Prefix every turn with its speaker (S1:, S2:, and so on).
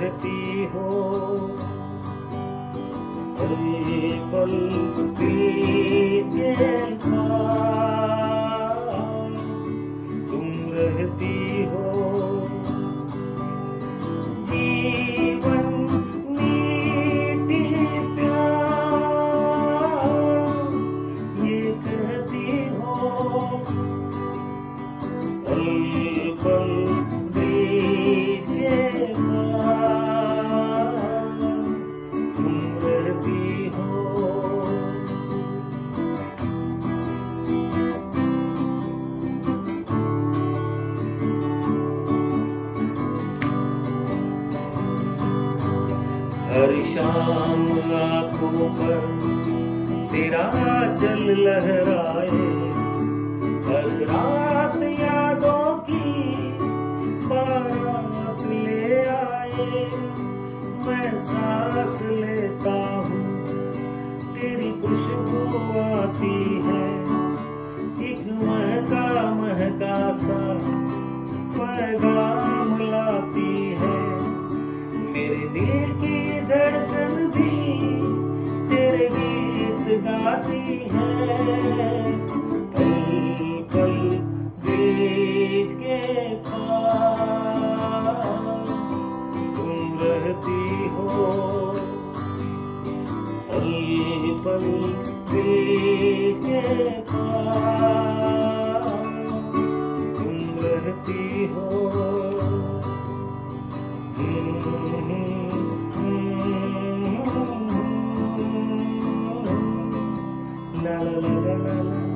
S1: रहती हो, पल पल दिल के पास तुम रहती हो। जीवन मीठी प्यार ये कहती हो, पल पल दिल के पास तुम रहती हो। हर शाम आँखों पर तेरा आंचल लहराए, हर रात यादों की बारात ले आए। मैं सांस लेता हूँ तेरी खुशबू आती है, एक महका महका सा पैगाम लाती है। मेरे दिल की धड़कन भी तेरे गीत गाती है, पल पल दिल के पास तुम रहती हो, पल पल दिल के पास तुम रहती हो। La la la la la la.